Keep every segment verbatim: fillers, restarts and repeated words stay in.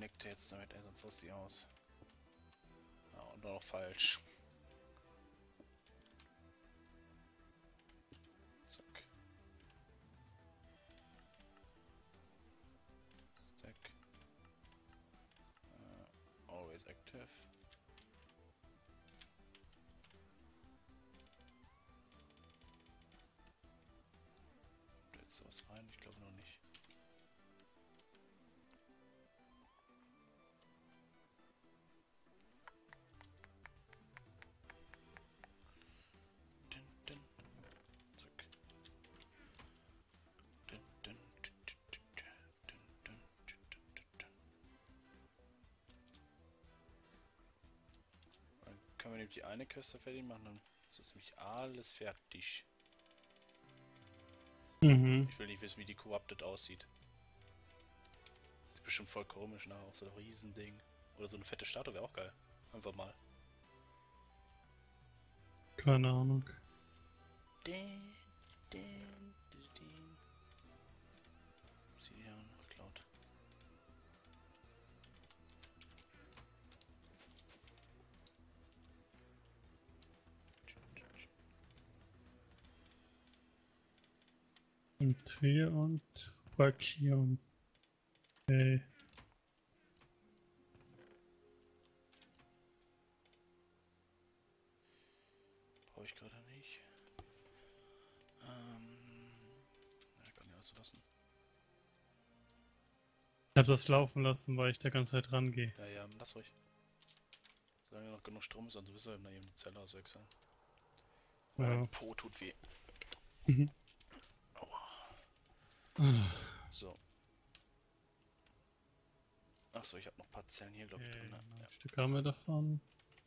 connecte jetzt damit, ey, sonst raste ich aus. Ja, und noch falsch. Zack. Stack. Uh, always active. Da jetzt sowas rein? Ich glaube noch nicht. Können wir nämlich die eine Küste fertig machen, dann ist das nämlich alles fertig. Mhm. Ich will nicht wissen, wie die Corrupted aussieht. Sieht bestimmt voll komisch nach, auch so ein Riesending. Oder so eine fette Statue wäre auch geil. Einfach mal. Keine Ahnung. Den, den, den. Sieht ja noch laut. Und hier und Vacuum. Okay. Brauche ich gerade nicht. Ähm. Ja, kann ich also lassen. Ich habe das laufen lassen, weil ich da ganze Zeit rangehe. Ja, ja, lass ruhig. Solange noch genug Strom ist, dann sowieso eben die Zelle auswechseln. Ja. Mein Po tut weh. Mhm. Aua. So. Achso, ich habe noch ein paar Zellen hier, glaube ich, Okay, drin. Ne? ein Ja. Stück haben wir davon.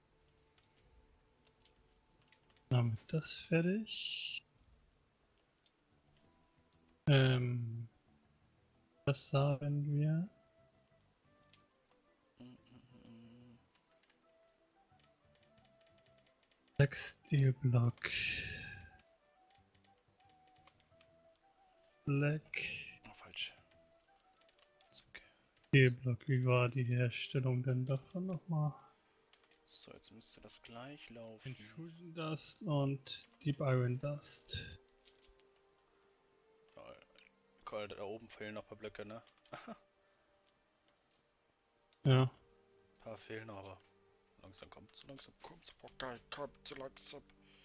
Damit das fertig. Ähm, das haben wir. Mm, mm, mm. Textilblock. Black. Oh, falsch. Zack. Textilblock. Wie war die Herstellung denn davon nochmal? So, jetzt müsste das gleich laufen. Infusion Dust und Deep Iron Dust. Ja, Cool, da oben fehlen noch ein paar Blöcke, ne? Ja. Ein paar fehlen noch, aber langsam kommt's, langsam kommt's, Bockei, kommt zu langsam.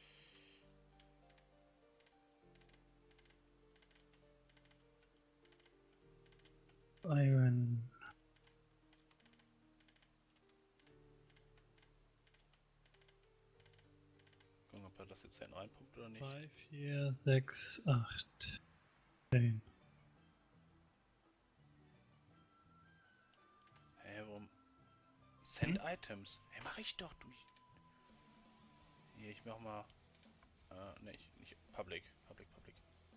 Iron. Gucken, ob er das jetzt hin reinpumpt oder nicht. drei, vier, sechs, acht, zehn. Hä, hey, warum? Send hm? Items. Hä, hey, mach ich doch, du. Hier, ich mach mal. Äh, ne, ich, nicht. Public. Public, Public.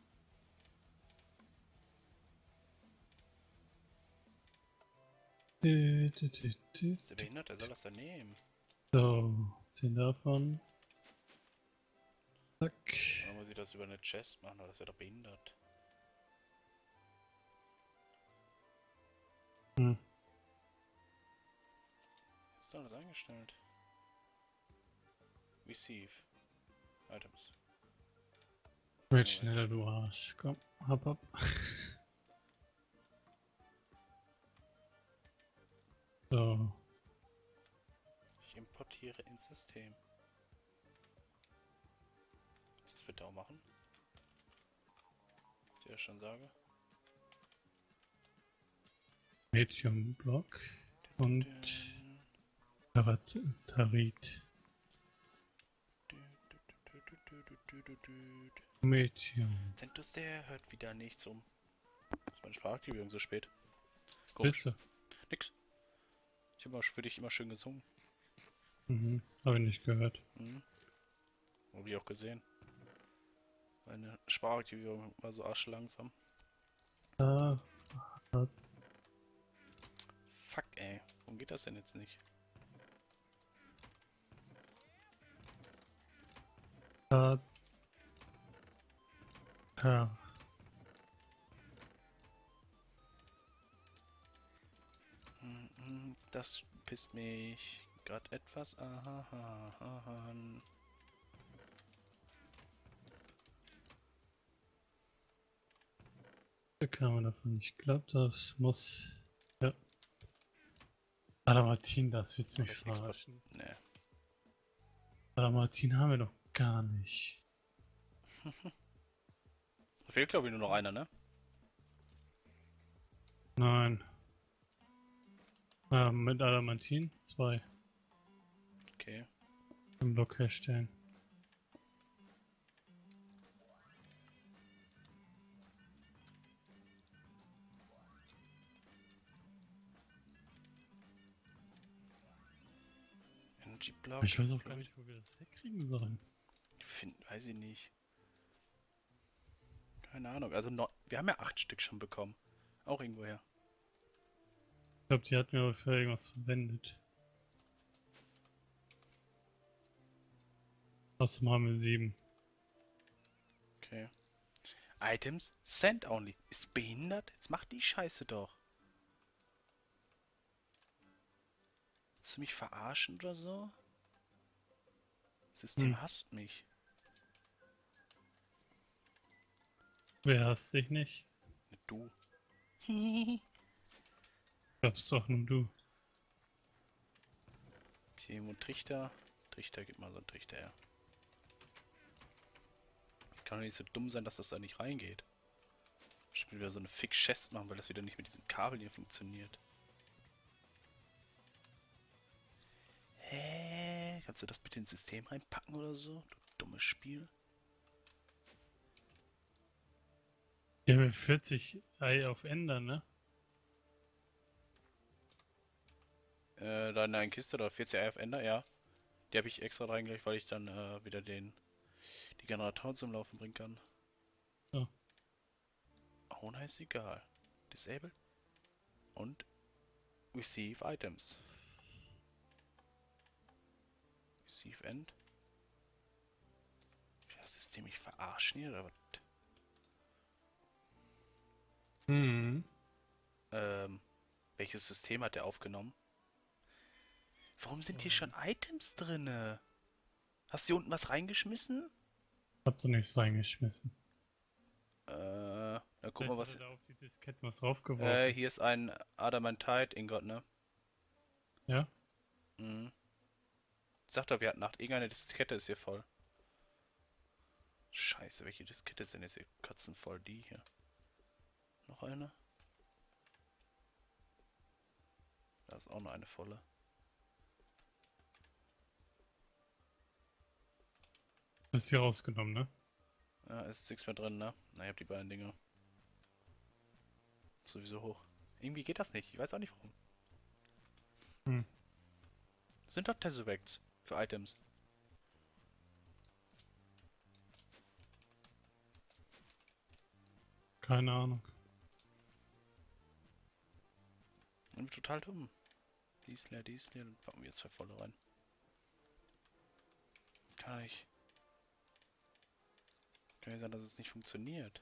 Du, du, du, du, Ist der behindert? Der soll das dann nehmen. So, zehn davon. Zack. Oder muss ich das über eine Chest machen? Oder das wäre doch behindert. Hm. Ist da alles eingestellt? Receive. Items. Red schneller, du Arsch. Komm, hopp, hopp. So. Ich importiere ins System. Kannst du das bitte auch machen? Was ich ja schon sage. Medium Block und Tarat Tarit. Medium. Zentus, der hört wieder nichts um. Ist meine Sprachaktivierung so spät? Komisch. Bitte. Nix. Ich habe für dich immer schön gesungen. Mhm, habe ich nicht gehört. Mhm. Habe ich auch gesehen. Meine Sprachaktivierung war so arschlangsam. Ah, Fuck, ey. Warum geht das denn jetzt nicht? ah, ah. Mm, mm, das pisst mich gerade etwas aha, aha, aha. Da kann man davon. Ich glaube, das muss. Ja. Adamantin, das wird's mich Hab ich Export- verarschen. Nee. Adamantin haben wir doch gar nicht. Da fehlt glaube ich nur noch einer, ne? Nein. Ah, mit Adamantin zwei Okay. im Block herstellen. Energy Block. Ich weiß auch gar nicht, wo wir das herkriegen sollen. Find, weiß ich nicht. Keine Ahnung. Also no, wir haben ja acht Stück schon bekommen. Auch irgendwoher. Ich glaube, die hatten wir aber für irgendwas verwendet. Außerdem haben wir sieben. Okay. Items send only. Ist behindert? Jetzt mach die Scheiße doch. Willst du mich verarschen oder so? Das System Hm. hasst mich. Wer hasst dich nicht? Du. Glaubst doch nur du. Hier irgendwo ein Trichter. Trichter, gib mal so einen Trichter her. Kann doch nicht so dumm sein, dass das da nicht reingeht. Ich will wieder so eine Fix-Chest machen, weil das wieder nicht mit diesen Kabeln hier funktioniert. Hä? Kannst du das bitte ins System reinpacken oder so? Du dummes Spiel. Ja, wir vierzig Ei auf ändern, ne? Äh, da in der Kiste, da vierzig Ei auf Ender, ja. Die habe ich extra reingelegt, weil ich dann äh, wieder den die Generatoren zum Laufen bringen kann. Ja. Oh, na, ist egal. Disable. Und Receive Items. Receive End. Will das System mich verarschen hier oder was? Hm. Ähm, welches System hat der aufgenommen? Warum sind hier schon Items drinne? Hast du hier unten was reingeschmissen? Hab da nichts reingeschmissen. Äh, na guck Vielleicht mal hat was. er da auf die Disketten was draufgeworfen. Äh, hier ist ein Adamantite Ingot, ne? Ja? Mhm. Sag doch, wir hatten Nacht. Irgendeine Diskette ist hier voll. Scheiße, welche Diskette sind jetzt hier katzenvoll? Die hier. Noch eine? Da ist auch noch eine volle. Das ist hier rausgenommen, ne? Ja, ist nichts mehr drin, ne? Na, ich hab die beiden Dinge. Sowieso hoch. Irgendwie geht das nicht. Ich weiß auch nicht warum. Hm. Sind doch Tesseract für Items. Keine Ahnung. Irgendwie total dumm. Die ist leer, die ist leer. Dann packen wir jetzt zwei volle rein. Kann ich. Kann ja sein, dass es nicht funktioniert.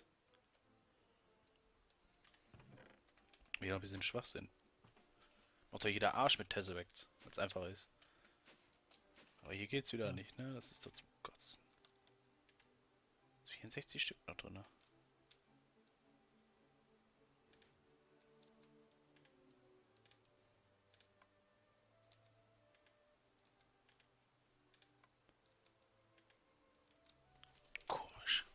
Wieder ein bisschen Schwachsinn. Macht doch jeder Arsch mit Tesseracts, weil es einfacher ist. Aber hier geht's wieder Ja. nicht, ne? Das ist doch zum Kotzen. vierundsechzig Stück noch drin. Ne? Komisch.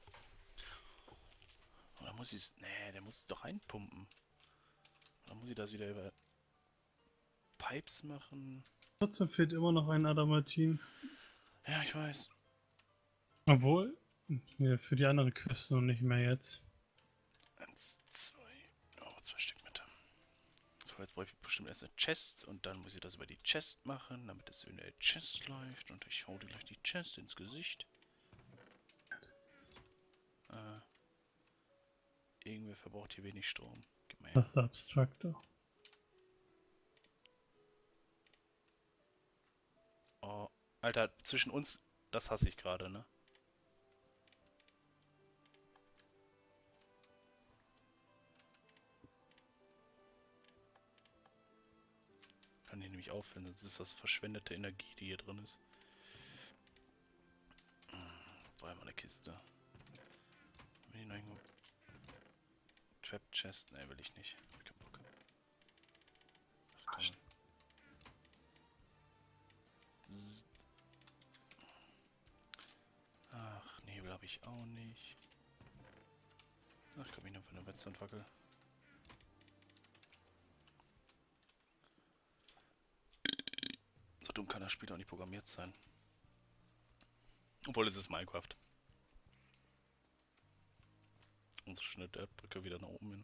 Oder muss ich es. Nee, der muss es doch reinpumpen. Oder muss ich das wieder über Pipes machen? Trotzdem fehlt immer noch ein Adamantin. Ja, ich weiß. Obwohl, ja, für die andere Quest noch nicht mehr jetzt. Eins, zwei. Oh, zwei Stück mit. So, jetzt brauche ich bestimmt erst eine Chest und dann muss ich das über die Chest machen, damit es in der Chest läuft. Und ich hau dir gleich die Chest ins Gesicht. Äh, irgendwer verbraucht hier wenig Strom. Gib mal her. Das ist der Abstraktor. Oh, Alter, zwischen uns, das hasse ich gerade, ne? Kann hier nämlich auffällen, sonst ist das verschwendete Energie, die hier drin ist. Brauche mal eine Kiste. Haben wir hier noch irgendwo? Trap Chest? Ne, will ich nicht. Hab keinen Bock. Ach, komm. Zzz. Ach, Nebel habe ich auch nicht. Ach komm, ich nehme von der Redstone-Fackel. So dumm kann das Spiel auch nicht programmiert sein. Obwohl, es ist Minecraft. Unsere schöne Dirtbrücke wieder nach oben hin.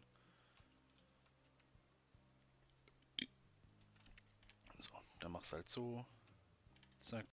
So, dann mach's halt so. Zack.